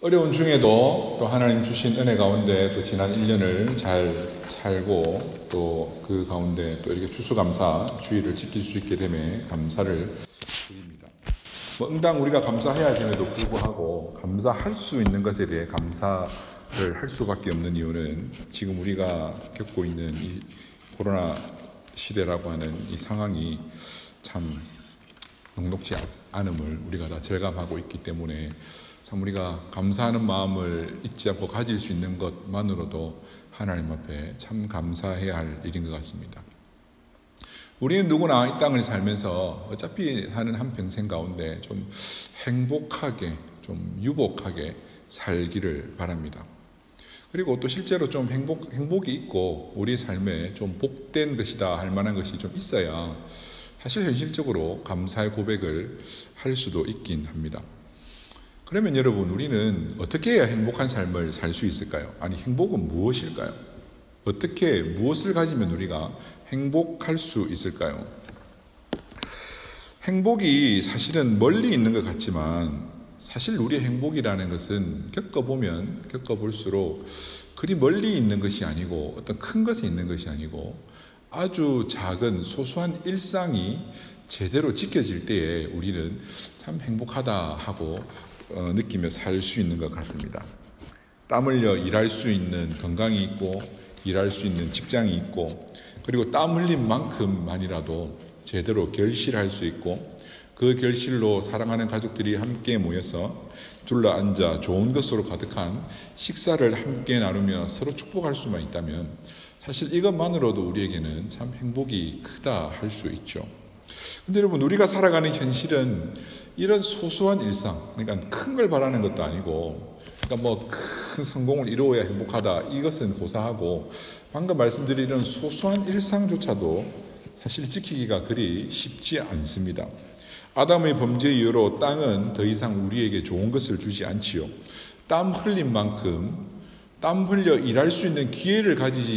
어려운 중에도 또 하나님 주신 은혜 가운데 또 지난 1년을 잘 살고 또 그 가운데 또 이렇게 추수감사 주의를 지킬 수 있게 됨에 감사를 드립니다. 응당 우리가 감사해야 됨에도 불구하고 감사할 수 있는 것에 대해 감사를 할 수밖에 없는 이유는 지금 우리가 겪고 있는 이 코로나 시대라고 하는 이 상황이 참 녹록지 않음을 우리가 다 절감하고 있기 때문에 참 우리가 감사하는 마음을 잊지 않고 가질 수 있는 것만으로도 하나님 앞에 참 감사해야 할 일인 것 같습니다. 우리는 누구나 이 땅을 살면서 어차피 사는 한평생 가운데 좀 행복하게, 좀 유복하게 살기를 바랍니다. 그리고 또 실제로 좀 행복이 있고 우리 삶에 좀 복된 것이다 할 만한 것이 좀 있어야 사실 현실적으로 감사의 고백을 할 수도 있긴 합니다. 그러면 여러분, 우리는 어떻게 해야 행복한 삶을 살 수 있을까요? 아니, 행복은 무엇일까요? 어떻게, 무엇을 가지면 우리가 행복할 수 있을까요? 행복이 사실은 멀리 있는 것 같지만 사실 우리의 행복이라는 것은 겪어보면 겪어볼수록 그리 멀리 있는 것이 아니고 어떤 큰 것에 있는 것이 아니고 아주 작은 소소한 일상이 제대로 지켜질 때에 우리는 참 행복하다 하고 느끼며 살 수 있는 것 같습니다. 땀 흘려 일할 수 있는 건강이 있고 일할 수 있는 직장이 있고 그리고 땀 흘린 만큼만이라도 제대로 결실할 수 있고 그 결실로 사랑하는 가족들이 함께 모여서 둘러앉아 좋은 것으로 가득한 식사를 함께 나누며 서로 축복할 수만 있다면 사실 이것만으로도 우리에게는 참 행복이 크다 할 수 있죠. 근데 여러분, 우리가 살아가는 현실은 이런 소소한 일상, 그러니까 큰 걸 바라는 것도 아니고, 그러니까 뭐 큰 성공을 이루어야 행복하다, 이것은 고사하고, 방금 말씀드린 이런 소소한 일상조차도 사실 지키기가 그리 쉽지 않습니다. 아담의 범죄 이후로 땅은 더 이상 우리에게 좋은 것을 주지 않지요. 땀 흘린 만큼 땀 흘려 일할 수 있는 기회를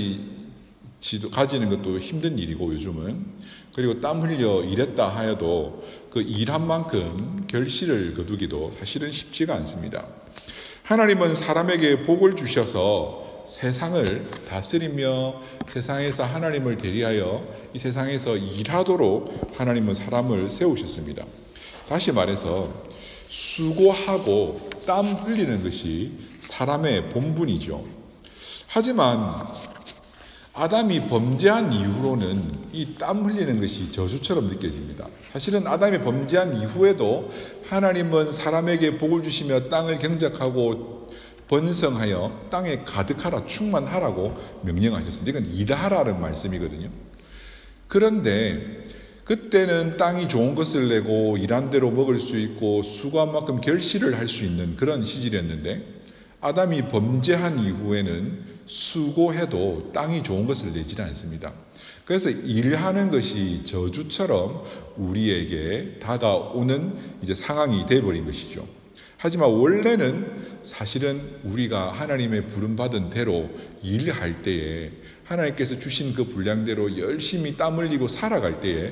가지는 것도 힘든 일이고 요즘은, 그리고 땀 흘려 일했다 하여도 그 일한 만큼 결실을 거두기도 사실은 쉽지가 않습니다. 하나님은 사람에게 복을 주셔서 세상을 다스리며 세상에서 하나님을 대리하여 이 세상에서 일하도록 하나님은 사람을 세우셨습니다. 다시 말해서 수고하고 땀 흘리는 것이 사람의 본분이죠. 하지만 아담이 범죄한 이후로는 이 땀 흘리는 것이 저주처럼 느껴집니다. 사실은 아담이 범죄한 이후에도 하나님은 사람에게 복을 주시며 땅을 경작하고 번성하여 땅에 가득하라, 충만하라고 명령하셨습니다. 이건 일하라는 말씀이거든요. 그런데 그때는 땅이 좋은 것을 내고 일한 대로 먹을 수 있고 수고한 만큼 결실을 할 수 있는 그런 시절이었는데 아담이 범죄한 이후에는 수고해도 땅이 좋은 것을 내지는 않습니다. 그래서 일하는 것이 저주처럼 우리에게 다가오는 이제 상황이 되어버린 것이죠. 하지만 원래는 사실은 우리가 하나님의 부름받은 대로 일할 때에 하나님께서 주신 그 분량대로 열심히 땀 흘리고 살아갈 때에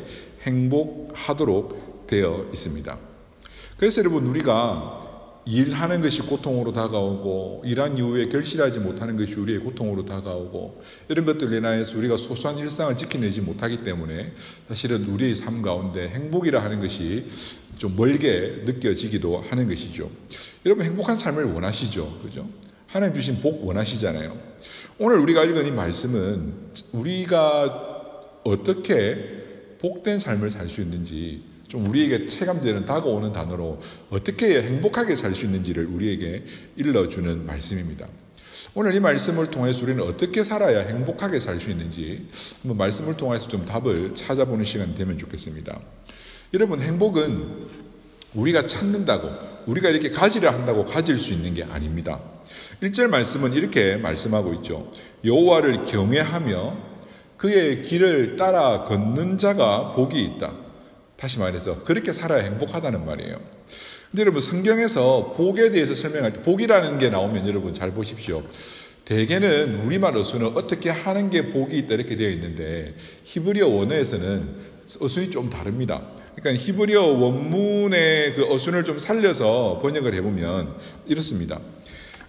행복하도록 되어 있습니다. 그래서 여러분, 우리가 일하는 것이 고통으로 다가오고 일한 이후에 결실하지 못하는 것이 우리의 고통으로 다가오고 이런 것들로 인하여서 우리가 소소한 일상을 지켜내지 못하기 때문에 사실은 우리의 삶 가운데 행복이라 하는 것이 좀 멀게 느껴지기도 하는 것이죠. 여러분, 행복한 삶을 원하시죠? 그죠? 하나님 주신 복 원하시잖아요. 오늘 우리가 읽은 이 말씀은 우리가 어떻게 복된 삶을 살 수 있는지 좀 우리에게 체감되는 다가오는 단어로 어떻게 해야 행복하게 살 수 있는지를 우리에게 일러주는 말씀입니다. 오늘 이 말씀을 통해서 우리는 어떻게 살아야 행복하게 살 수 있는지 한번 말씀을 통해서 좀 답을 찾아보는 시간이 되면 좋겠습니다. 여러분, 행복은 우리가 찾는다고, 우리가 이렇게 가지려 한다고 가질 수 있는 게 아닙니다. 1절 말씀은 이렇게 말씀하고 있죠. 여호와를 경외하며 그의 길을 따라 걷는 자가 복이 있다. 다시 말해서 그렇게 살아야 행복하다는 말이에요. 근데 여러분, 성경에서 복에 대해서 설명할 때 복이라는 게 나오면 여러분 잘 보십시오. 대개는 우리말 어순은 어떻게 하는 게 복이 있다 이렇게 되어 있는데 히브리어 원어에서는 어순이 좀 다릅니다. 그러니까 히브리어 원문의 그 어순을 좀 살려서 번역을 해보면 이렇습니다.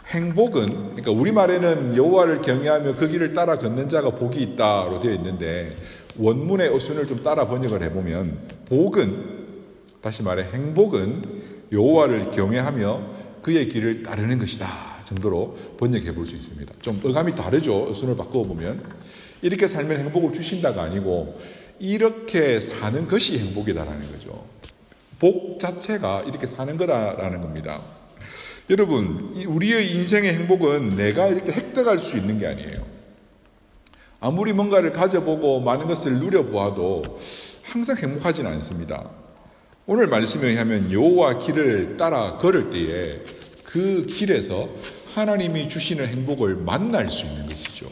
행복은, 그러니까 우리말에는 여호와를 경외하며 그 길을 따라 걷는 자가 복이 있다로 되어 있는데, 원문의 어순을 좀 따라 번역을 해보면, 복은, 다시 말해 행복은 여호와를 경외하며 그의 길을 따르는 것이다 정도로 번역해 볼 수 있습니다. 좀 어감이 다르죠. 어순을 바꿔보면. 이렇게 살면 행복을 주신다가 아니고 이렇게 사는 것이 행복이다라는 거죠. 복 자체가 이렇게 사는 거다라는 겁니다. 여러분, 우리의 인생의 행복은 내가 이렇게 획득할 수 있는 게 아니에요. 아무리 뭔가를 가져보고 많은 것을 누려보아도 항상 행복하지는 않습니다. 오늘 말씀에 의하면 여호와 길을 따라 걸을 때에 그 길에서 하나님이 주시는 행복을 만날 수 있는 것이죠.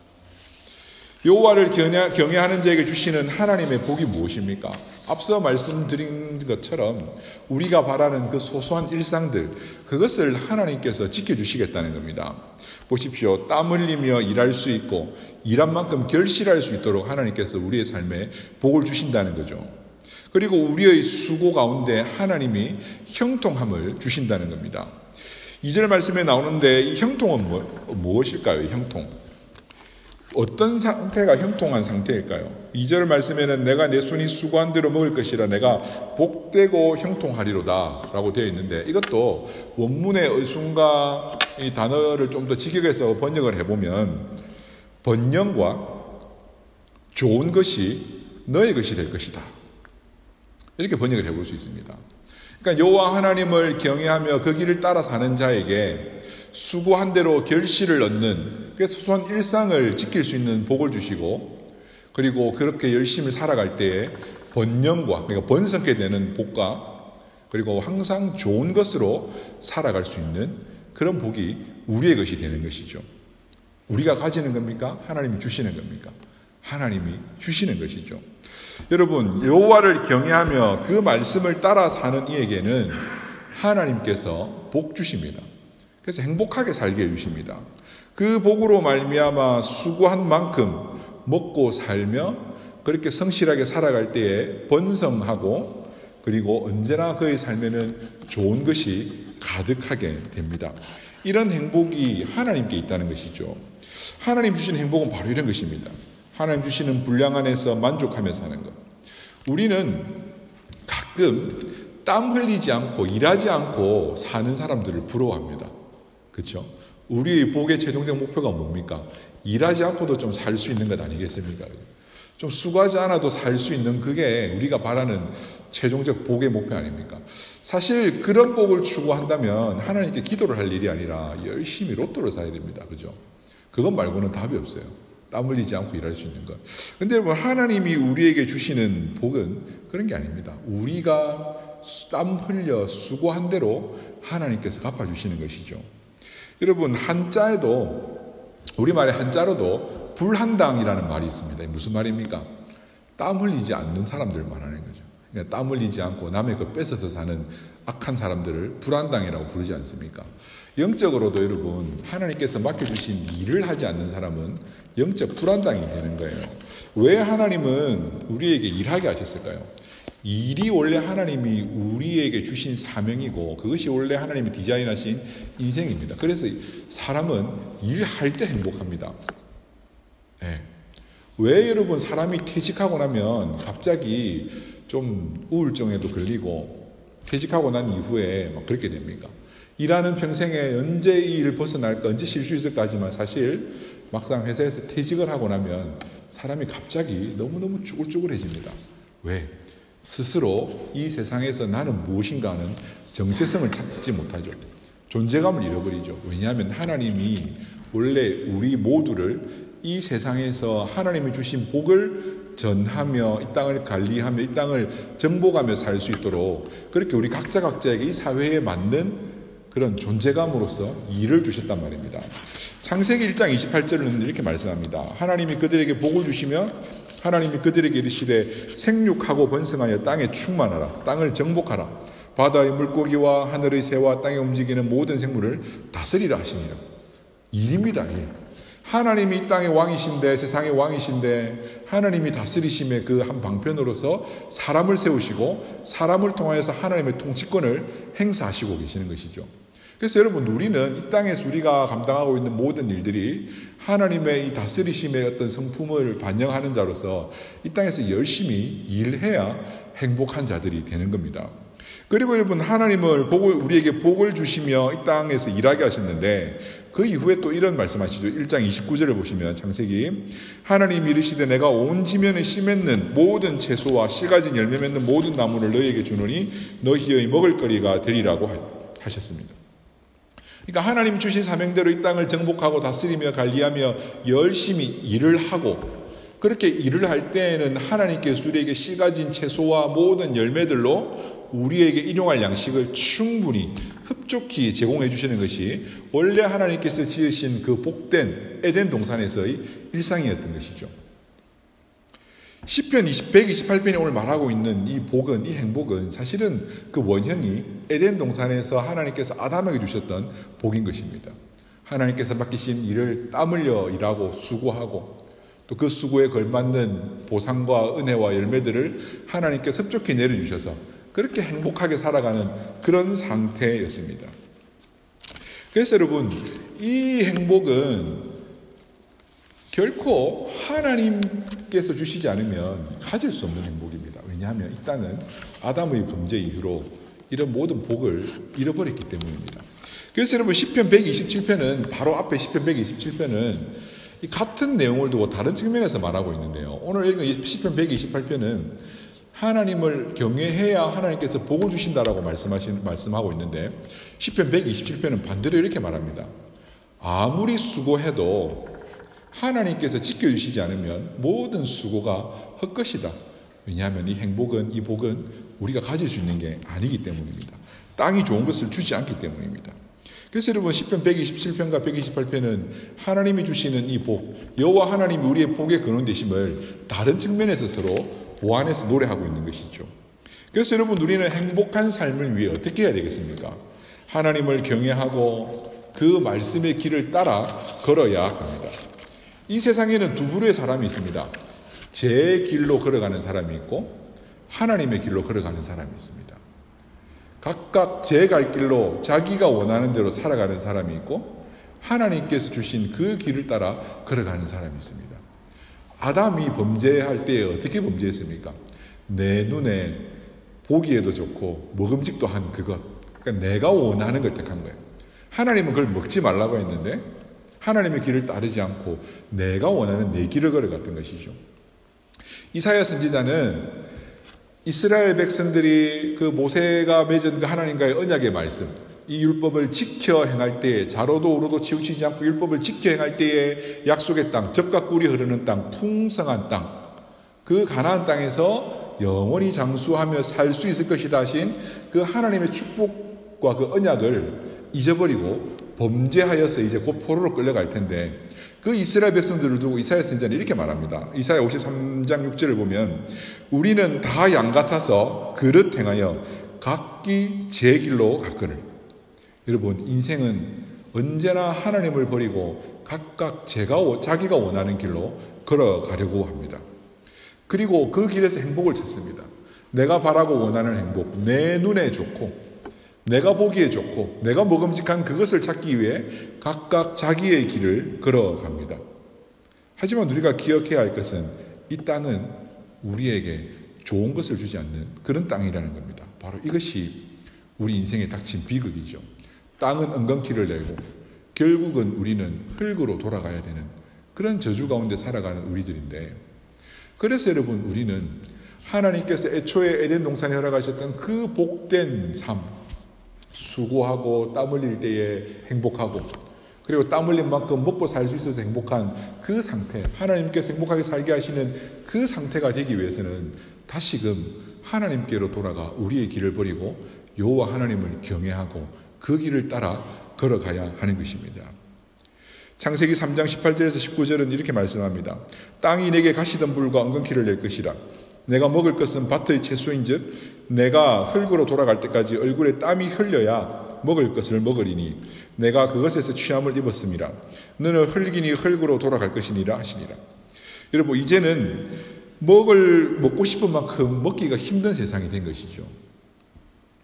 여호와를 경외하는 자에게 주시는 하나님의 복이 무엇입니까? 앞서 말씀드린 것처럼 우리가 바라는 그 소소한 일상들, 그것을 하나님께서 지켜주시겠다는 겁니다. 보십시오. 땀 흘리며 일할 수 있고 일한 만큼 결실할 수 있도록 하나님께서 우리의 삶에 복을 주신다는 거죠. 그리고 우리의 수고 가운데 하나님이 형통함을 주신다는 겁니다. 2절 말씀에 나오는데 이 형통은 무엇일까요? 이 형통. 어떤 상태가 형통한 상태일까요? 2절 말씀에는 내가 내 손이 수고한 대로 먹을 것이라 내가 복되고 형통하리로다 라고 되어 있는데, 이것도 원문의 어순과 이 단어를 좀 더 직역해서 번역을 해보면 번영과 좋은 것이 너의 것이 될 것이다, 이렇게 번역을 해볼 수 있습니다. 그러니까 여호와 하나님을 경외하며 그 길을 따라 사는 자에게 수고한 대로 결실을 얻는, 그래서 소소한 일상을 지킬 수 있는 복을 주시고, 그리고 그렇게 열심히 살아갈 때에 번영과, 그러니까 번성케 되는 복과, 그리고 항상 좋은 것으로 살아갈 수 있는 그런 복이 우리의 것이 되는 것이죠. 우리가 가지는 겁니까? 하나님이 주시는 겁니까? 하나님이 주시는 것이죠. 여러분, 여호와를 경외하며 그 말씀을 따라 사는 이에게는 하나님께서 복 주십니다. 그래서 행복하게 살게 해주십니다. 그 복으로 말미암아 수고한 만큼 먹고 살며 그렇게 성실하게 살아갈 때에 번성하고, 그리고 언제나 그의 삶에는 좋은 것이 가득하게 됩니다. 이런 행복이 하나님께 있다는 것이죠. 하나님 주신 행복은 바로 이런 것입니다. 하나님 주시는 분량 안에서 만족하며 사는 것. 우리는 가끔 땀 흘리지 않고 일하지 않고 사는 사람들을 부러워합니다. 그렇죠? 우리의 복의 최종적 목표가 뭡니까? 일하지 않고도 좀 살 수 있는 것 아니겠습니까? 좀 수고하지 않아도 살 수 있는, 그게 우리가 바라는 최종적 복의 목표 아닙니까? 사실 그런 복을 추구한다면 하나님께 기도를 할 일이 아니라 열심히 로또를 사야 됩니다. 그죠? 그것 말고는 답이 없어요. 땀 흘리지 않고 일할 수 있는 것. 근데 여러분, 하나님이 우리에게 주시는 복은 그런 게 아닙니다. 우리가 땀 흘려 수고한 대로 하나님께서 갚아주시는 것이죠. 여러분, 한자에도, 우리말의 한자로도 불한당이라는 말이 있습니다. 무슨 말입니까? 땀 흘리지 않는 사람들을 말하는 거죠. 그러니까 땀 흘리지 않고 남의 것 뺏어서 사는 악한 사람들을 불한당이라고 부르지 않습니까? 영적으로도 여러분, 하나님께서 맡겨주신 일을 하지 않는 사람은 영적 불한당이 되는 거예요. 왜 하나님은 우리에게 일하게 하셨을까요? 일이 원래 하나님이 우리에게 주신 사명이고, 그것이 원래 하나님이 디자인하신 인생입니다. 그래서 사람은 일할 때 행복합니다. 네. 왜 여러분, 사람이 퇴직하고 나면 갑자기 좀 우울증에도 걸리고 퇴직하고 난 이후에 막 그렇게 됩니까? 일하는 평생에 언제 이 일을 벗어날까, 언제 쉴 수 있을까 하지만 사실 막상 회사에서 퇴직을 하고 나면 사람이 갑자기 너무너무 쭈글쭈글해집니다. 왜? 스스로 이 세상에서 나는 무엇인가 하는 정체성을 찾지 못하죠. 존재감을 잃어버리죠. 왜냐하면 하나님이 원래 우리 모두를 이 세상에서 하나님이 주신 복을 전하며 이 땅을 관리하며 이 땅을 정복하며 살 수 있도록 그렇게 우리 각자에게 이 사회에 맞는 그런 존재감으로서 일을 주셨단 말입니다. 창세기 1장 28절은 이렇게 말씀합니다. 하나님이 그들에게 복을 주시며 하나님이 그들에게 이르시되 생육하고 번성하여 땅에 충만하라. 땅을 정복하라. 바다의 물고기와 하늘의 새와 땅에 움직이는 모든 생물을 다스리라 하시니라. 일입니다. 일. 하나님이 이 땅의 왕이신데, 세상의 왕이신데, 하나님이 다스리심의 그 한 방편으로서 사람을 세우시고 사람을 통하여서 하나님의 통치권을 행사하시고 계시는 것이죠. 그래서 여러분, 우리는 이 땅에서 우리가 감당하고 있는 모든 일들이 하나님의 이 다스리심의 어떤 성품을 반영하는 자로서 이 땅에서 열심히 일해야 행복한 자들이 되는 겁니다. 그리고 여러분, 하나님을 우리에게 복을 주시며 이 땅에서 일하게 하셨는데 그 이후에 또 이런 말씀하시죠. 1장 29절을 보시면 창세기, 하나님이 이르시되 내가 온 지면에 씨 맺는 모든 채소와 씨 가진 열매 맺는 모든 나무를 너희에게 주노니 너희의 먹을거리가 되리라고 하셨습니다. 그러니까 하나님이 주신 사명대로 이 땅을 정복하고 다스리며 관리하며 열심히 일을 하고, 그렇게 일을 할 때에는 하나님께서 우리에게 씨 가진 채소와 모든 열매들로 우리에게 일용할 양식을 충분히 흡족히 제공해 주시는 것이 원래 하나님께서 지으신 그 복된 에덴 동산에서의 일상이었던 것이죠. 시편 128편이 오늘 말하고 있는 이 복은, 이 행복은 사실은 그 원형이 에덴 동산에서 하나님께서 아담에게 주셨던 복인 것입니다. 하나님께서 맡기신 일을 땀 흘려 일하고 수고하고 또 그 수고에 걸맞는 보상과 은혜와 열매들을 하나님께서 흡족히 내려주셔서 그렇게 행복하게 살아가는 그런 상태였습니다. 그래서 여러분, 이 행복은 결코 하나님께서 주시지 않으면 가질 수 없는 행복입니다. 왜냐하면 이 땅은 아담의 범죄 이후로 이런 모든 복을 잃어버렸기 때문입니다. 그래서 여러분, 시편 127편은 바로 앞에 시편 127편은 이 같은 내용을 두고 다른 측면에서 말하고 있는데요. 오늘 읽은 시편 128편은 하나님을 경외해야 하나님께서 복을 주신다라고 말씀하고 있는데, 시편 127편은 반대로 이렇게 말합니다. 아무리 수고해도 하나님께서 지켜주시지 않으면 모든 수고가 헛것이다. 왜냐하면 이 행복은, 이 복은 우리가 가질 수 있는 게 아니기 때문입니다. 땅이 좋은 것을 주지 않기 때문입니다. 그래서 여러분, 시편 127편과 128편은 하나님이 주시는 이 복, 여호와 하나님이 우리의 복의 근원 되심을 다른 측면에서 서로 보완해서 노래하고 있는 것이죠. 그래서 여러분, 우리는 행복한 삶을 위해 어떻게 해야 되겠습니까? 하나님을 경외하고 그 말씀의 길을 따라 걸어야 합니다. 이 세상에는 두 부류의 사람이 있습니다. 제 길로 걸어가는 사람이 있고 하나님의 길로 걸어가는 사람이 있습니다. 각각 제 갈 길로 자기가 원하는 대로 살아가는 사람이 있고 하나님께서 주신 그 길을 따라 걸어가는 사람이 있습니다. 아담이 범죄할 때 어떻게 범죄했습니까? 내 눈에 보기에도 좋고 먹음직도 한 그것, 그러니까 내가 원하는 걸 택한 거예요. 하나님은 그걸 먹지 말라고 했는데 하나님의 길을 따르지 않고 내가 원하는 내 길을 걸어갔던 것이죠. 이사야 선지자는 이스라엘 백성들이 그 모세가 맺은 그 하나님과의 언약의 말씀, 이 율법을 지켜 행할 때에 자로도 우로도 치우치지 않고 율법을 지켜 행할 때에 약속의 땅, 젖과 꿀이 흐르는 땅, 풍성한 땅, 그 가나안 땅에서 영원히 장수하며 살 수 있을 것이다 하신 그 하나님의 축복과 그 언약을 잊어버리고 범죄하여서 이제 곧 포로로 끌려갈 텐데, 그 이스라엘 백성들을 두고 이사야 선지자는 이렇게 말합니다. 이사야 53장 6절을 보면 우리는 다 양 같아서 그릇 행하여 각기 제 길로 갔거늘. 여러분, 인생은 언제나 하나님을 버리고 각각 자기가 원하는 길로 걸어가려고 합니다. 그리고 그 길에서 행복을 찾습니다. 내가 바라고 원하는 행복, 내 눈에 좋고 내가 보기에 좋고 내가 먹음직한 그것을 찾기 위해 각각 자기의 길을 걸어갑니다. 하지만 우리가 기억해야 할 것은 이 땅은 우리에게 좋은 것을 주지 않는 그런 땅이라는 겁니다. 바로 이것이 우리 인생에 닥친 비극이죠. 땅은 엉겅퀴를 내고 결국은 우리는 흙으로 돌아가야 되는 그런 저주 가운데 살아가는 우리들인데, 그래서 여러분, 우리는 하나님께서 애초에 에덴 동산에 허락하셨던 그 복된 삶, 수고하고 땀 흘릴 때에 행복하고 그리고 땀 흘린 만큼 먹고 살 수 있어서 행복한 그 상태, 하나님께서 행복하게 살게 하시는 그 상태가 되기 위해서는 다시금 하나님께로 돌아가 우리의 길을 버리고 여호와 하나님을 경외하고 그 길을 따라 걸어가야 하는 것입니다. 창세기 3장 18절에서 19절은 이렇게 말씀합니다. 땅이 내게 가시던 불과 엉겅퀴를 낼 것이라. 내가 먹을 것은 밭의 채소인즉 내가 흙으로 돌아갈 때까지 얼굴에 땀이 흘려야 먹을 것을 먹으리니 내가 그것에서 취함을 입었음이라. 너는 흙이니 흙으로 돌아갈 것이니라 하시니라. 여러분, 이제는 먹고 싶은 만큼 먹기가 힘든 세상이 된 것이죠.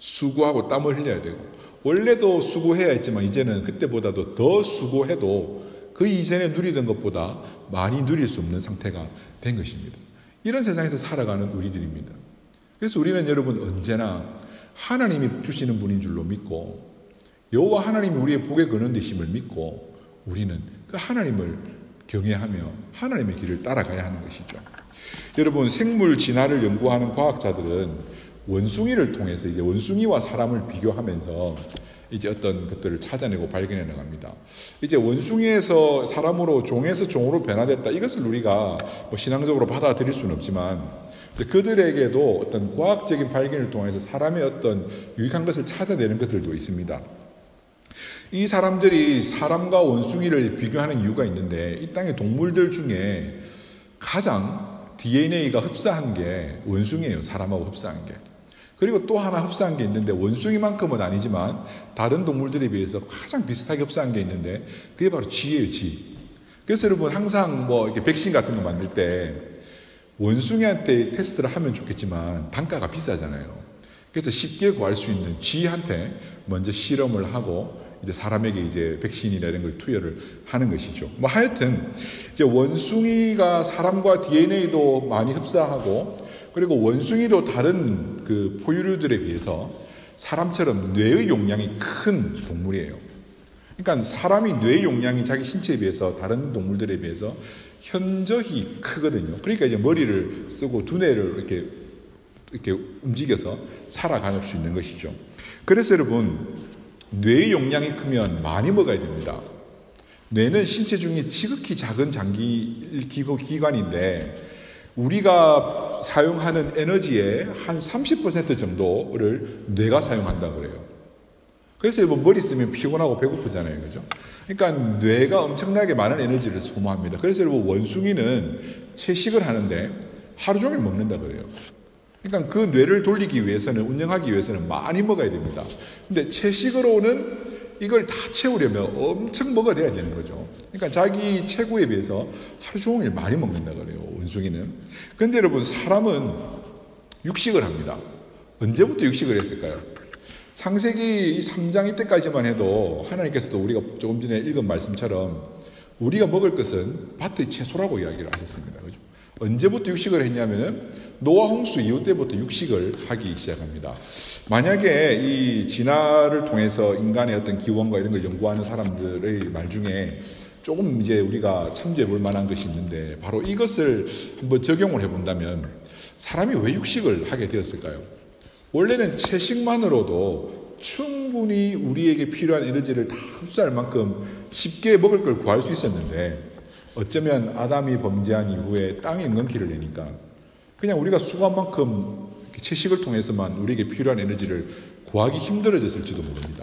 수고하고 땀을 흘려야 되고, 원래도 수고해야 했지만 이제는 그때보다도 더 수고해도 그 이전에 누리던 것보다 많이 누릴 수 없는 상태가 된 것입니다. 이런 세상에서 살아가는 우리들입니다. 그래서 우리는 여러분 언제나 하나님이 주시는 분인 줄로 믿고, 여호와 하나님이 우리의 복의 근원 되심을 믿고, 우리는 그 하나님을 경외하며 하나님의 길을 따라가야 하는 것이죠. 여러분, 생물 진화를 연구하는 과학자들은 원숭이를 통해서 이제 원숭이와 사람을 비교하면서 이제 어떤 것들을 찾아내고 발견해 나갑니다. 이제 원숭이에서 사람으로, 종에서 종으로 변화됐다. 이것을 우리가 뭐 신앙적으로 받아들일 수는 없지만, 그들에게도 어떤 과학적인 발견을 통해서 사람의 어떤 유익한 것을 찾아내는 것들도 있습니다. 이 사람들이 사람과 원숭이를 비교하는 이유가 있는데, 이 땅의 동물들 중에 가장 DNA가 흡사한 게 원숭이에요. 사람하고 흡사한 게. 그리고 또 하나 흡사한 게 있는데, 원숭이만큼은 아니지만 다른 동물들에 비해서 가장 비슷하게 흡사한 게 있는데, 그게 바로 쥐예요, 쥐. 그래서 여러분, 항상 뭐 이렇게 백신 같은 거 만들 때 원숭이한테 테스트를 하면 좋겠지만 단가가 비싸잖아요. 그래서 쉽게 구할 수 있는 쥐한테 먼저 실험을 하고 이제 사람에게 이제 백신이나 이런 걸 투여를 하는 것이죠. 뭐 하여튼 이제 원숭이가 사람과 DNA도 많이 흡사하고, 그리고 원숭이도 다른 그 포유류들에 비해서 사람처럼 뇌의 용량이 큰 동물이에요. 그러니까 사람이 뇌의 용량이 자기 신체에 비해서 다른 동물들에 비해서 현저히 크거든요. 그러니까 이제 머리를 쓰고 두뇌를 이렇게 움직여서 살아갈 수 있는 것이죠. 그래서 여러분, 뇌의 용량이 크면 많이 먹어야 됩니다. 뇌는 신체 중에 지극히 작은 기관인데, 우리가 사용하는 에너지의 한 30% 정도를 뇌가 사용한다 그래요. 그래서 여러분, 머리 쓰면 피곤하고 배고프잖아요. 그죠? 그러니까 뇌가 엄청나게 많은 에너지를 소모합니다. 그래서 여러분, 원숭이는 채식을 하는데 하루 종일 먹는다 그래요. 그러니까 그 뇌를 돌리기 위해서는, 운영하기 위해서는 많이 먹어야 됩니다. 근데 채식으로는 이걸 다 채우려면 엄청 먹어야 되는 거죠. 그러니까 자기 체구에 비해서 하루 종일 많이 먹는다 그래요, 원숭이는. 그런데 여러분, 사람은 육식을 합니다. 언제부터 육식을 했을까요? 창세기 3장 이때까지만 해도 하나님께서도 우리가 조금 전에 읽은 말씀처럼 우리가 먹을 것은 밭의 채소라고 이야기를 하셨습니다. 그죠? 언제부터 육식을 했냐면은 노아 홍수 이후 때부터 육식을 하기 시작합니다. 만약에 이 진화를 통해서 인간의 어떤 기원과 이런 걸 연구하는 사람들의 말 중에 조금 이제 우리가 참조해 볼 만한 것이 있는데, 바로 이것을 한번 적용을 해 본다면 사람이 왜 육식을 하게 되었을까요? 원래는 채식만으로도 충분히 우리에게 필요한 에너지를 다 흡수할 만큼 쉽게 먹을 걸 구할 수 있었는데, 어쩌면 아담이 범죄한 이후에 땅에 인건키를 내니까 그냥 우리가 수고한 만큼 채식을 통해서만 우리에게 필요한 에너지를 구하기 힘들어졌을지도 모릅니다.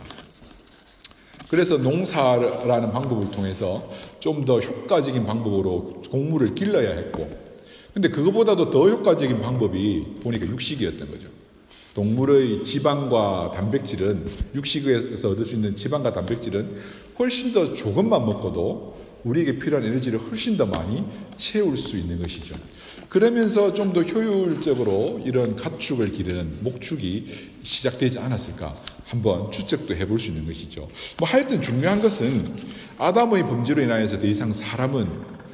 그래서 농사라는 방법을 통해서 좀 더 효과적인 방법으로 곡물을 길러야 했고, 근데 그거보다도 더 효과적인 방법이 보니까 육식이었던 거죠. 동물의 지방과 단백질은, 육식에서 얻을 수 있는 지방과 단백질은 훨씬 더 조금만 먹고도 우리에게 필요한 에너지를 훨씬 더 많이 채울 수 있는 것이죠. 그러면서 좀 더 효율적으로 이런 가축을 기르는 목축이 시작되지 않았을까 한번 추측도 해볼 수 있는 것이죠. 뭐 하여튼 중요한 것은 아담의 범죄로 인하여서 더 이상 사람은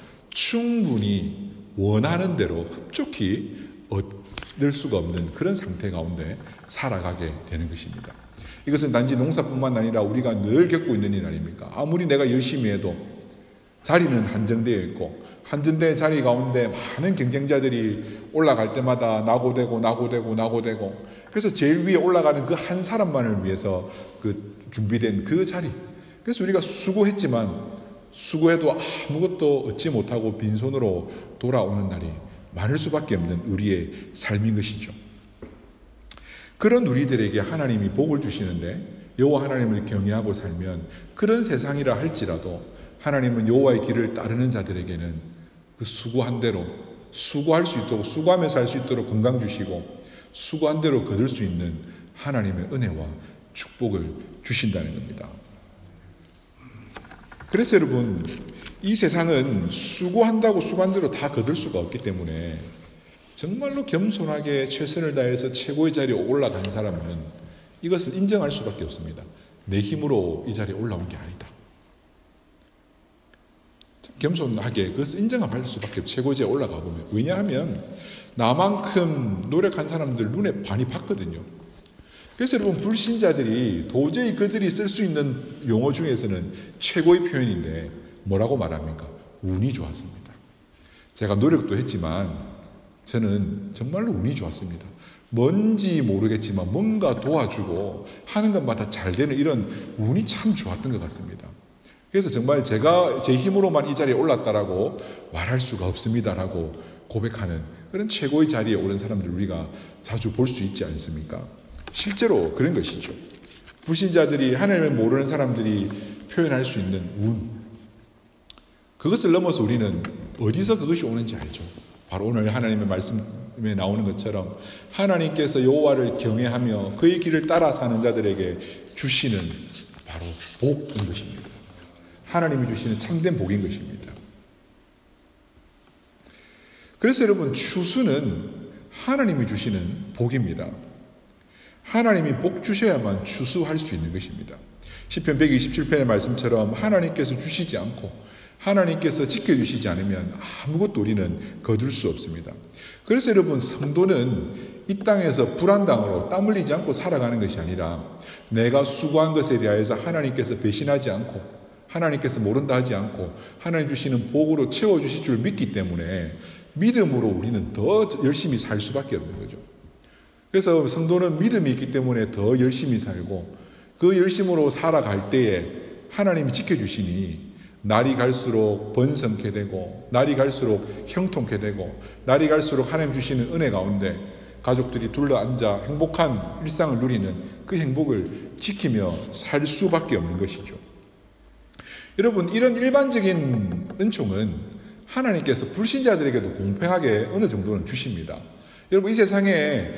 충분히 원하는 대로 흡족히 얻을 수가 없는 그런 상태 가운데 살아가게 되는 것입니다. 이것은 단지 농사뿐만 아니라 우리가 늘 겪고 있는 일 아닙니까? 아무리 내가 열심히 해도 자리는 한정되어 있고, 한정된 자리 가운데 많은 경쟁자들이 올라갈 때마다 나고되고 그래서 제일 위에 올라가는 그 한 사람만을 위해서 그 준비된 그 자리, 그래서 우리가 수고했지만 수고해도 아무것도 얻지 못하고 빈손으로 돌아오는 날이 많을 수밖에 없는 우리의 삶인 것이죠. 그런 우리들에게 하나님이 복을 주시는데, 여호와 하나님을 경외하고 살면 그런 세상이라 할지라도 하나님은 여호와의 길을 따르는 자들에게는 그 수고한 대로 수고할 수 있도록, 수고하면서 살 수 있도록 건강 주시고, 수고한 대로 거둘 수 있는 하나님의 은혜와 축복을 주신다는 겁니다. 그래서 여러분, 이 세상은 수고한다고 수고한 대로 다 거둘 수가 없기 때문에 정말로 겸손하게 최선을 다해서 최고의 자리에 올라간 사람은 이것을 인정할 수밖에 없습니다. 내 힘으로 이 자리에 올라온 게 아니다. 겸손하게 그것을 인정할 수밖에 없어요. 최고지에 올라가 보면. 왜냐하면 나만큼 노력한 사람들 눈에 많이 봤거든요. 그래서 여러분, 불신자들이 도저히 그들이 쓸 수 있는 용어 중에서는 최고의 표현인데 뭐라고 말합니까? 운이 좋았습니다. 제가 노력도 했지만 저는 정말로 운이 좋았습니다. 뭔지 모르겠지만 뭔가 도와주고 하는 것마다 잘 되는 이런 운이 참 좋았던 것 같습니다. 그래서 정말 제가 제 힘으로만 이 자리에 올랐다라고 말할 수가 없습니다라고 고백하는 그런 최고의 자리에 오른 사람들 우리가 자주 볼 수 있지 않습니까? 실제로 그런 것이죠. 불신자들이, 하나님을 모르는 사람들이 표현할 수 있는 운, 그것을 넘어서 우리는 어디서 그것이 오는지 알죠. 바로 오늘 하나님의 말씀에 나오는 것처럼 하나님께서 여호와를 경외하며 그의 길을 따라 사는 자들에게 주시는 바로 복인 것입니다. 하나님이 주시는 참된 복인 것입니다. 그래서 여러분, 추수는 하나님이 주시는 복입니다. 하나님이 복 주셔야만 추수할 수 있는 것입니다. 시편 127편의 말씀처럼 하나님께서 주시지 않고 하나님께서 지켜주시지 않으면 아무것도 우리는 거둘 수 없습니다. 그래서 여러분, 성도는 이 땅에서 불안당으로 땀 흘리지 않고 살아가는 것이 아니라 내가 수고한 것에 대하여서 하나님께서 배신하지 않고 하나님께서 모른다 하지 않고 하나님 주시는 복으로 채워주실 줄 믿기 때문에 믿음으로 우리는 더 열심히 살 수밖에 없는 거죠. 그래서 성도는 믿음이 있기 때문에 더 열심히 살고 그 열심으로 살아갈 때에 하나님이 지켜주시니 날이 갈수록 번성케 되고 날이 갈수록 형통케 되고 날이 갈수록 하나님 주시는 은혜 가운데 가족들이 둘러앉아 행복한 일상을 누리는 그 행복을 지키며 살 수밖에 없는 것이죠. 여러분, 이런 일반적인 은총은 하나님께서 불신자들에게도 공평하게 어느 정도는 주십니다. 여러분, 이 세상에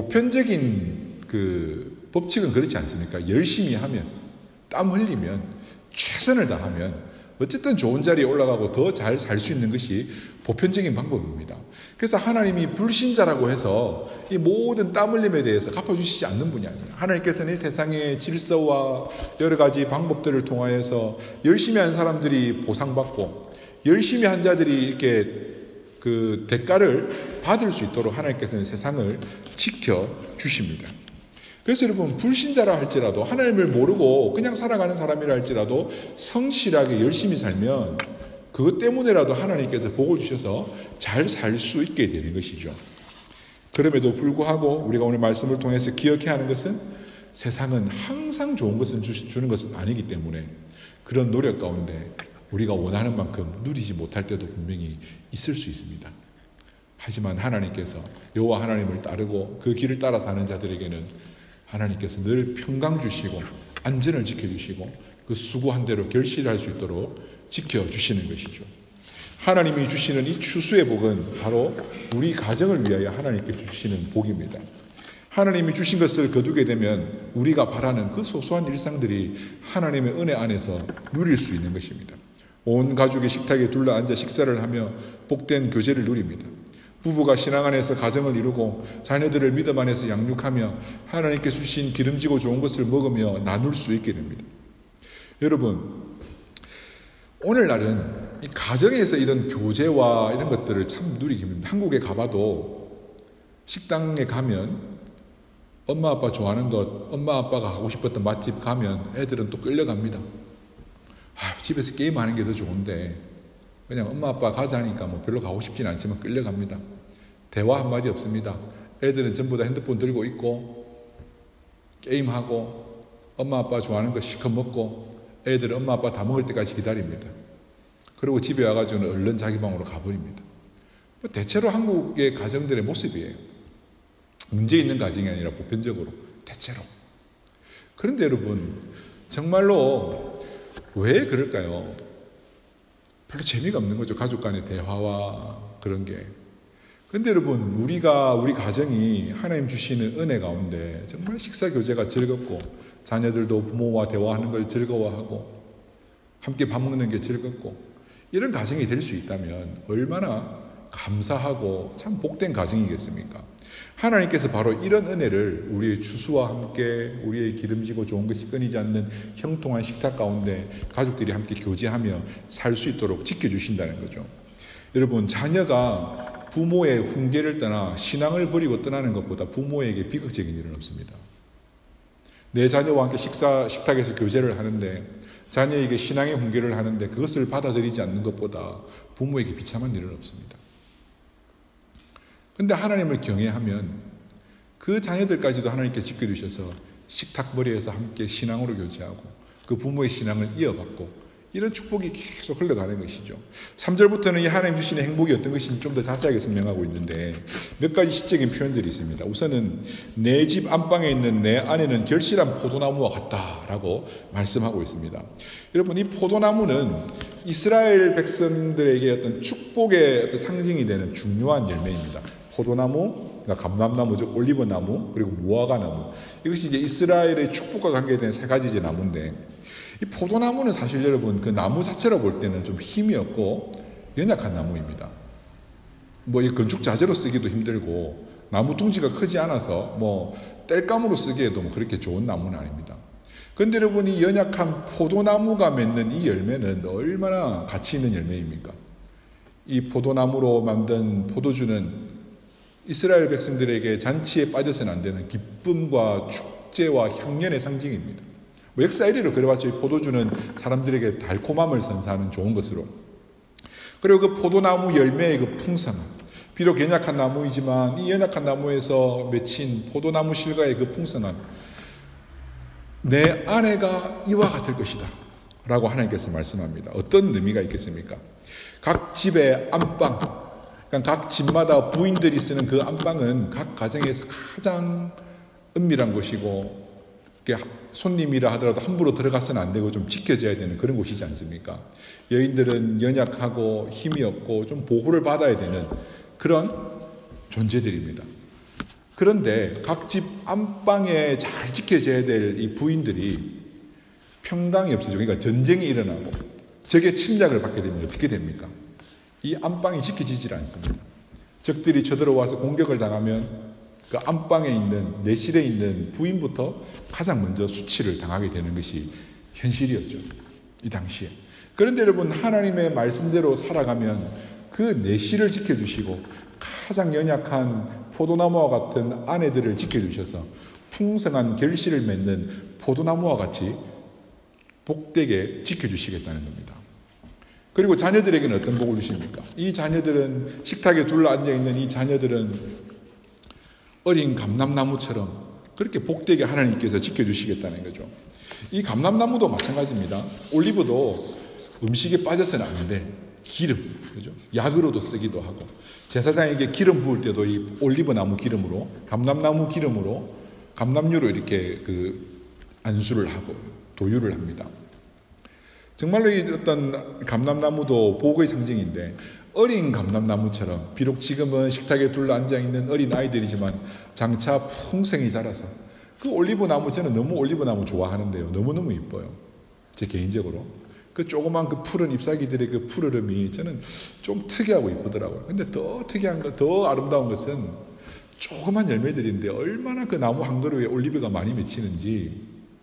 보편적인 그 법칙은 그렇지 않습니까? 열심히 하면, 땀 흘리면, 최선을 다하면 어쨌든 좋은 자리에 올라가고 더 잘 살 수 있는 것이 보편적인 방법입니다. 그래서 하나님이 불신자라고 해서 이 모든 땀 흘림에 대해서 갚아주시지 않는 분이 아니에요. 하나님께서는 이 세상의 질서와 여러 가지 방법들을 통하여서 열심히 한 사람들이 보상받고 열심히 한 자들이 이렇게 그 대가를 받을 수 있도록 하나님께서는 세상을 지켜주십니다. 그래서 여러분, 불신자라 할지라도 하나님을 모르고 그냥 살아가는 사람이라 할지라도 성실하게 열심히 살면 그것 때문에라도 하나님께서 복을 주셔서 잘 살 수 있게 되는 것이죠. 그럼에도 불구하고 우리가 오늘 말씀을 통해서 기억해야 하는 것은 세상은 항상 좋은 것을 주는 것은 아니기 때문에 그런 노력 가운데 우리가 원하는 만큼 누리지 못할 때도 분명히 있을 수 있습니다. 하지만 하나님께서 여호와 하나님을 따르고 그 길을 따라 사는 자들에게는 하나님께서 늘 평강 주시고 안전을 지켜주시고 그 수고한 대로 결실할 수 있도록 지켜주시는 것이죠. 하나님이 주시는 이 추수의 복은 바로 우리 가정을 위하여 하나님께 주시는 복입니다. 하나님이 주신 것을 거두게 되면 우리가 바라는 그 소소한 일상들이 하나님의 은혜 안에서 누릴 수 있는 것입니다. 온 가족이 식탁에 둘러앉아 식사를 하며 복된 교제를 누립니다. 부부가 신앙 안에서 가정을 이루고 자녀들을 믿음 안에서 양육하며 하나님께 주신 기름지고 좋은 것을 먹으며 나눌 수 있게 됩니다. 여러분, 오늘날은 이 가정에서 이런 교제와 이런 것들을 참 누리기 힘듭니다. 한국에 가봐도 식당에 가면 엄마 아빠 좋아하는 것, 엄마 아빠가 가고 싶었던 맛집 가면 애들은 또 끌려갑니다. 집에서 게임하는 게 더 좋은데 그냥 엄마 아빠 가자니까 뭐 별로 가고 싶진 않지만 끌려갑니다. 대화 한마디 없습니다. 애들은 전부 다 핸드폰 들고 있고 게임하고 엄마 아빠 좋아하는 거 실컷 먹고 애들은 엄마 아빠 다 먹을 때까지 기다립니다. 그리고 집에 와가지고 얼른 자기 방으로 가버립니다. 대체로 한국의 가정들의 모습이에요. 문제 있는 가정이 아니라 보편적으로 대체로. 그런데 여러분, 정말로 왜 그럴까요? 별로 재미가 없는 거죠. 가족 간의 대화와 그런 게. 근데 여러분, 우리 가정이 하나님 주시는 은혜 가운데 정말 식사 교제가 즐겁고 자녀들도 부모와 대화하는 걸 즐거워하고 함께 밥 먹는 게 즐겁고 이런 가정이 될 수 있다면 얼마나 감사하고 참 복된 가정이겠습니까? 하나님께서 바로 이런 은혜를 우리의 추수와 함께 우리의 기름지고 좋은 것이 끊이지 않는 형통한 식탁 가운데 가족들이 함께 교제하며 살 수 있도록 지켜주신다는 거죠. 여러분, 자녀가 부모의 훈계를 떠나 신앙을 버리고 떠나는 것보다 부모에게 비극적인 일은 없습니다. 내 자녀와 함께 식탁에서 교제를 하는데 자녀에게 신앙의 훈계를 하는데 그것을 받아들이지 않는 것보다 부모에게 비참한 일은 없습니다. 근데 하나님을 경외하면 그 자녀들까지도 하나님께 지켜주셔서 식탁벌이에서 함께 신앙으로 교제하고 그 부모의 신앙을 이어받고 이런 축복이 계속 흘러가는 것이죠. 3절부터는 이 하나님 주시는 행복이 어떤 것인지 좀 더 자세하게 설명하고 있는데 몇 가지 시적인 표현들이 있습니다. 우선은 내 집 안방에 있는 내 아내는 결실한 포도나무와 같다라고 말씀하고 있습니다. 여러분, 이 포도나무는 이스라엘 백성들에게 어떤 축복의 어떤 상징이 되는 중요한 열매입니다. 포도나무, 그러니까 감람나무, 즉 올리브나무, 그리고 무화과나무. 이것이 이제 이스라엘의 축복과 관계된 세 가지 이제 나무인데, 이 포도나무는 사실 여러분 그 나무 자체로 볼 때는 좀 힘이 없고 연약한 나무입니다. 뭐 이 건축 자재로 쓰기도 힘들고 나무 둥지가 크지 않아서 뭐 땔감으로 쓰기에도 뭐 그렇게 좋은 나무는 아닙니다. 그런데 여러분, 이 연약한 포도나무가 맺는 이 열매는 얼마나 가치 있는 열매입니까? 이 포도나무로 만든 포도주는 이스라엘 백성들에게 잔치에 빠져서는 안 되는 기쁨과 축제와 향연의 상징입니다. 뭐 역사 1위로 그래봤죠. 이 포도주는 사람들에게 달콤함을 선사하는 좋은 것으로. 그리고 그 포도나무 열매의 그 풍성함. 비록 연약한 나무이지만 이 연약한 나무에서 맺힌 포도나무 실과의 그 풍성함. 내 아내가 이와 같을 것이다 라고 하나님께서 말씀합니다. 어떤 의미가 있겠습니까? 각 집의 안방, 그러니까 각 집마다 부인들이 쓰는 그 안방은 각 가정에서 가장 은밀한 곳이고 손님이라 하더라도 함부로 들어가서는 안 되고 좀 지켜져야 되는 그런 곳이지 않습니까? 여인들은 연약하고 힘이 없고 좀 보호를 받아야 되는 그런 존재들입니다. 그런데 각 집 안방에 잘 지켜져야 될 이 부인들이 평강이 없어지고, 그러니까 전쟁이 일어나고 적의 침략을 받게 되면 어떻게 됩니까? 이 안방이 지켜지질 않습니다. 적들이 쳐들어와서 공격을 당하면 그 안방에 있는, 내실에 있는 부인부터 가장 먼저 수치를 당하게 되는 것이 현실이었죠. 이 당시에. 그런데 여러분, 하나님의 말씀대로 살아가면 그 내실을 지켜주시고 가장 연약한 포도나무와 같은 아내들을 지켜주셔서 풍성한 결실을 맺는 포도나무와 같이 복되게 지켜주시겠다는 겁니다. 그리고 자녀들에게는 어떤 복을 주십니까? 이 자녀들은, 식탁에 둘러앉아있는 이 자녀들은 어린 감람나무처럼 그렇게 복되게 하나님께서 지켜주시겠다는 거죠. 이 감람나무도 마찬가지입니다. 올리브도 음식에 빠져서는 안 돼. 기름, 그죠? 약으로도 쓰기도 하고, 제사장에게 기름 부을 때도 이 올리브나무 기름으로, 감람나무 기름으로, 감람유로 이렇게 그 안수를 하고 도유를 합니다. 정말로 이 어떤 감람나무도 복의 상징인데, 어린 감람나무처럼 비록 지금은 식탁에 둘러앉아있는 어린 아이들이지만 장차 풍성히 자라서, 그 올리브나무, 저는 너무 올리브나무 좋아하는데요. 너무너무 이뻐요. 제 개인적으로. 그 조그만 그 푸른 잎사귀들의 그 푸르름이 저는 좀 특이하고 이쁘더라고요. 근데 더 특이한 것, 더 아름다운 것은 조그만 열매들인데 얼마나 그 나무 한 그루에 올리브가 많이 맺히는지,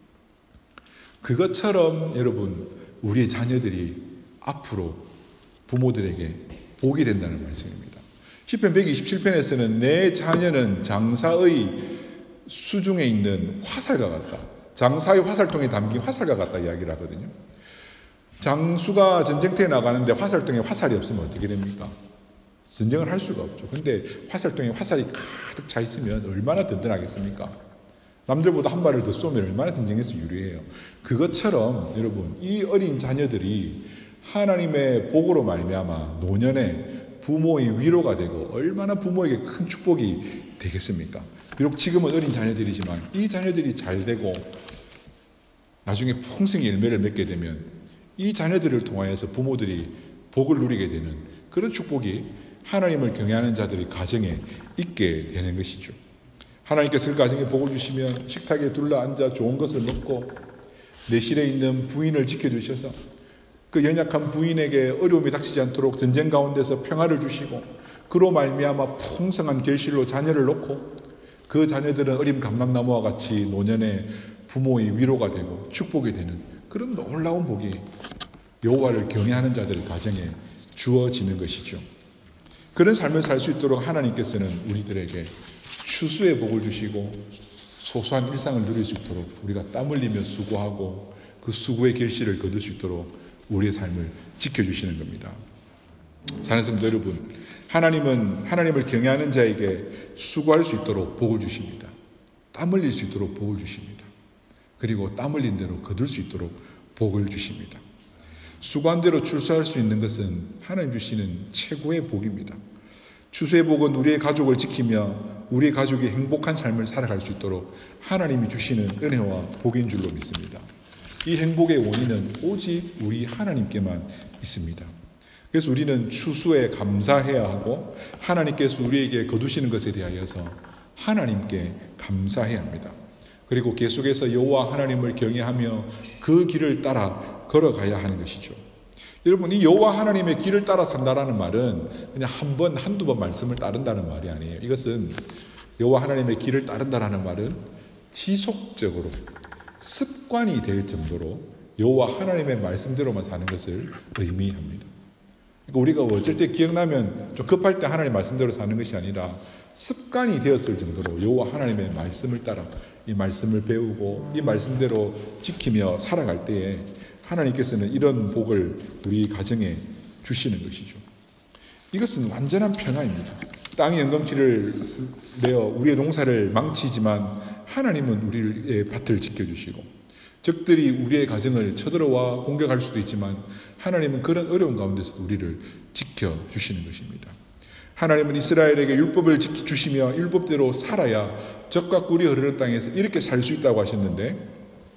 그것처럼 여러분, 우리의 자녀들이 앞으로 부모들에게 복이 된다는 말씀입니다. 시편 127편에서는 내 자녀는 장사의 수중에 있는 화살과 같다. 장사의 화살통에 담긴 화살과 같다 이야기를 하거든요. 장수가 전쟁터에 나가는데 화살통에 화살이 없으면 어떻게 됩니까? 전쟁을 할 수가 없죠. 근데 화살통에 화살이 가득 차 있으면 얼마나 든든하겠습니까? 남들보다 한 발을 더 쏘면 얼마나 전쟁에서 유리해요. 그것처럼 여러분, 이 어린 자녀들이 하나님의 복으로 말미암아 노년에 부모의 위로가 되고 얼마나 부모에게 큰 축복이 되겠습니까? 비록 지금은 어린 자녀들이지만 이 자녀들이 잘 되고 나중에 풍성히 열매를 맺게 되면 이 자녀들을 통하여서 부모들이 복을 누리게 되는 그런 축복이 하나님을 경외하는 자들의 가정에 있게 되는 것이죠. 하나님께서 그 가정에 복을 주시면 식탁에 둘러앉아 좋은 것을 먹고 내실에 있는 부인을 지켜주셔서 그 연약한 부인에게 어려움이 닥치지 않도록 전쟁 가운데서 평화를 주시고 그로 말미암아 풍성한 결실로 자녀를 놓고 그 자녀들은 어린 감람나무와 같이 노년에 부모의 위로가 되고 축복이 되는 그런 놀라운 복이 여호와를 경외하는 자들의 가정에 주어지는 것이죠. 그런 삶을 살 수 있도록 하나님께서는 우리들에게 추수의 복을 주시고 소소한 일상을 누릴 수 있도록 우리가 땀 흘리며 수고하고 그 수고의 결실을 거둘 수 있도록 우리의 삶을 지켜주시는 겁니다. 사랑하는 성도 여러분, 하나님은 하나님을 경외하는 자에게 수고할 수 있도록 복을 주십니다. 땀 흘릴 수 있도록 복을 주십니다. 그리고 땀 흘린 대로 거둘 수 있도록 복을 주십니다. 수고한 대로 출소할 수 있는 것은 하나님 주시는 최고의 복입니다. 추수의 복은 우리의 가족을 지키며 우리의 가족이 행복한 삶을 살아갈 수 있도록 하나님이 주시는 은혜와 복인 줄로 믿습니다. 이 행복의 원인은 오직 우리 하나님께만 있습니다. 그래서 우리는 추수에 감사해야 하고 하나님께서 우리에게 거두시는 것에 대하여서 하나님께 감사해야 합니다. 그리고 계속해서 여호와 하나님을 경외하며 그 길을 따라 걸어가야 하는 것이죠. 여러분, 이 여호와 하나님의 길을 따라 산다라는 말은 그냥 한 번, 한두 번 말씀을 따른다는 말이 아니에요. 이것은 여호와 하나님의 길을 따른다라는 말은 지속적으로 습관이 될 정도로 여호와 하나님의 말씀대로만 사는 것을 의미합니다. 그러니까 우리가 어쩔 때 기억나면 좀 급할 때 하나님 말씀대로 사는 것이 아니라 습관이 되었을 정도로 여호와 하나님의 말씀을 따라 이 말씀을 배우고 이 말씀대로 지키며 살아갈 때에 하나님께서는 이런 복을 우리 가정에 주시는 것이죠. 이것은 완전한 평화입니다. 땅이 영광치를 내어 우리의 농사를 망치지만 하나님은 우리의 밭을 지켜주시고 적들이 우리의 가정을 쳐들어와 공격할 수도 있지만 하나님은 그런 어려운 가운데서도 우리를 지켜주시는 것입니다. 하나님은 이스라엘에게 율법을 지켜주시며 율법대로 살아야 적과 꿀이 흐르는 땅에서 이렇게 살 수 있다고 하셨는데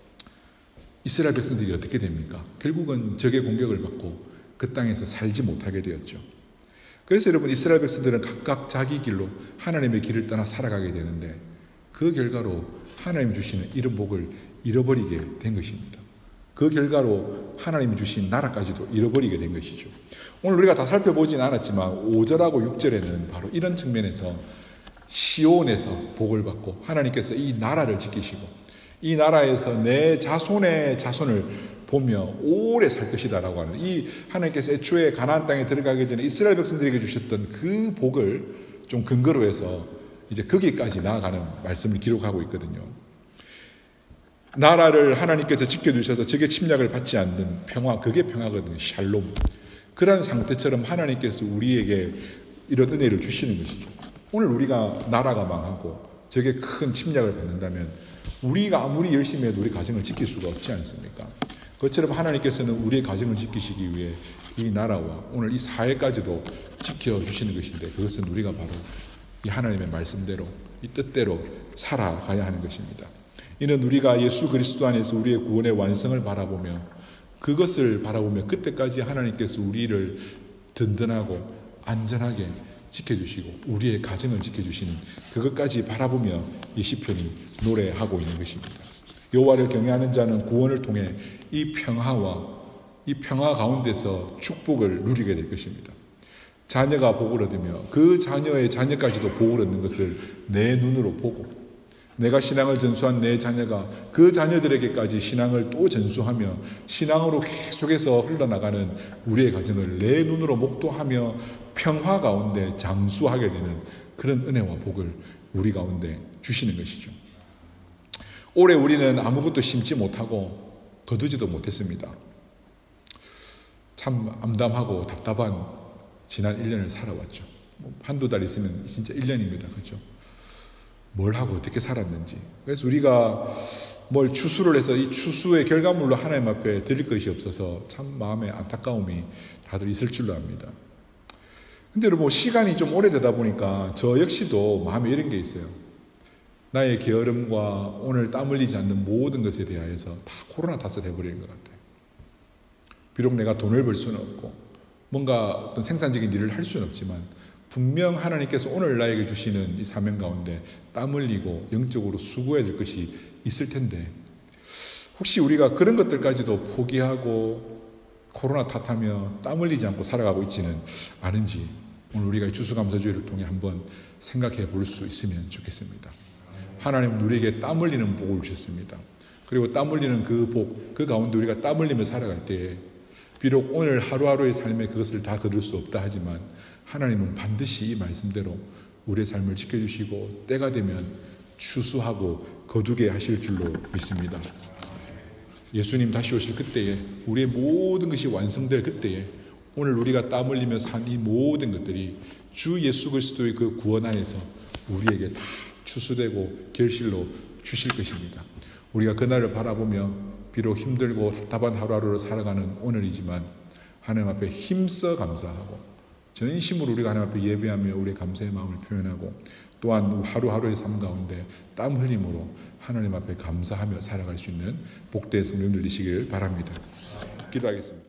이스라엘 백성들이 어떻게 됩니까? 결국은 적의 공격을 받고 그 땅에서 살지 못하게 되었죠. 그래서 여러분, 이스라엘 백성들은 각각 자기 길로 하나님의 길을 떠나 살아가게 되는데 그 결과로 하나님이 주시는 이런 복을 잃어버리게 된 것입니다. 그 결과로 하나님이 주신 나라까지도 잃어버리게 된 것이죠. 오늘 우리가 다 살펴보진 않았지만 5절하고 6절에는 바로 이런 측면에서 시온에서 복을 받고 하나님께서 이 나라를 지키시고 이 나라에서 내 자손의 자손을 보며 오래 살 것이다라고 하는 이 하나님께서 애초에 가나안 땅에 들어가기 전에 이스라엘 백성들에게 주셨던 그 복을 좀 근거로 해서 이제 거기까지 나아가는 말씀을 기록하고 있거든요. 나라를 하나님께서 지켜주셔서 적의 침략을 받지 않는 평화, 그게 평화거든요. 샬롬. 그런 상태처럼 하나님께서 우리에게 이런 은혜를 주시는 것이죠. 오늘 우리가 나라가 망하고 적의 큰 침략을 받는다면 우리가 아무리 열심히 해도 우리 가정을 지킬 수가 없지 않습니까? 그것처럼 하나님께서는 우리의 가정을 지키시기 위해 이 나라와 오늘 이 사회까지도 지켜주시는 것인데 그것은 우리가 바로 이 하나님의 말씀대로 이 뜻대로 살아가야 하는 것입니다. 이는 우리가 예수 그리스도 안에서 우리의 구원의 완성을 바라보며 그것을 바라보며 그때까지 하나님께서 우리를 든든하고 안전하게 지켜주시고 우리의 가정을 지켜주시는 그것까지 바라보며 이 시편이 노래하고 있는 것입니다. 여호와를 경외하는 자는 구원을 통해 이 평화 가운데서 축복을 누리게 될 것입니다. 자녀가 복을 얻으며 그 자녀의 자녀까지도 복을 얻는 것을 내 눈으로 보고 내가 신앙을 전수한 내 자녀가 그 자녀들에게까지 신앙을 또 전수하며 신앙으로 계속해서 흘러나가는 우리의 가정을 내 눈으로 목도하며 평화 가운데 장수하게 되는 그런 은혜와 복을 우리 가운데 주시는 것이죠. 올해 우리는 아무것도 심지 못하고 거두지도 못했습니다. 참 암담하고 답답한 지난 1년을 살아왔죠. 한두 달 있으면 진짜 1년입니다. 그렇죠? 뭘 하고 어떻게 살았는지. 그래서 우리가 뭘 추수를 해서 이 추수의 결과물로 하나님 앞에 드릴 것이 없어서 참 마음에 안타까움이 다들 있을 줄로 압니다. 근데 여러분, 시간이 좀 오래되다 보니까 저 역시도 마음에 이런 게 있어요. 나의 게으름과 오늘 땀 흘리지 않는 모든 것에 대하여서 다 코로나 탓을 해버리는 것 같아요. 비록 내가 돈을 벌 수는 없고 뭔가 어떤 생산적인 일을 할 수는 없지만 분명 하나님께서 오늘 나에게 주시는 이 사명 가운데 땀 흘리고 영적으로 수고해야 될 것이 있을 텐데 혹시 우리가 그런 것들까지도 포기하고 코로나 탓하며 땀 흘리지 않고 살아가고 있지는 않은지 오늘 우리가 이 추수감사주의를 통해 한번 생각해 볼 수 있으면 좋겠습니다. 하나님은 우리에게 땀 흘리는 복을 주셨습니다. 그리고 땀 흘리는 그 복, 그 가운데 우리가 땀 흘리며 살아갈 때에 비록 오늘 하루하루의 삶에 그것을 다 거둘 수 없다 하지만 하나님은 반드시 이 말씀대로 우리의 삶을 지켜주시고 때가 되면 추수하고 거두게 하실 줄로 믿습니다. 예수님 다시 오실 그때에 우리의 모든 것이 완성될 그때에 오늘 우리가 땀 흘리며 산 이 모든 것들이 주 예수 그리스도의 그 구원 안에서 우리에게 다 추수되고 결실로 주실 것입니다. 우리가 그날을 바라보며 비록 힘들고 답답한 하루하루를 살아가는 오늘이지만 하나님 앞에 힘써 감사하고 전심으로 우리가 하나님 앞에 예배하며 우리의 감사의 마음을 표현하고 또한 하루하루의 삶 가운데 땀 흘림으로 하나님 앞에 감사하며 살아갈 수 있는 복된 성령 들리시길 바랍니다. 기도하겠습니다.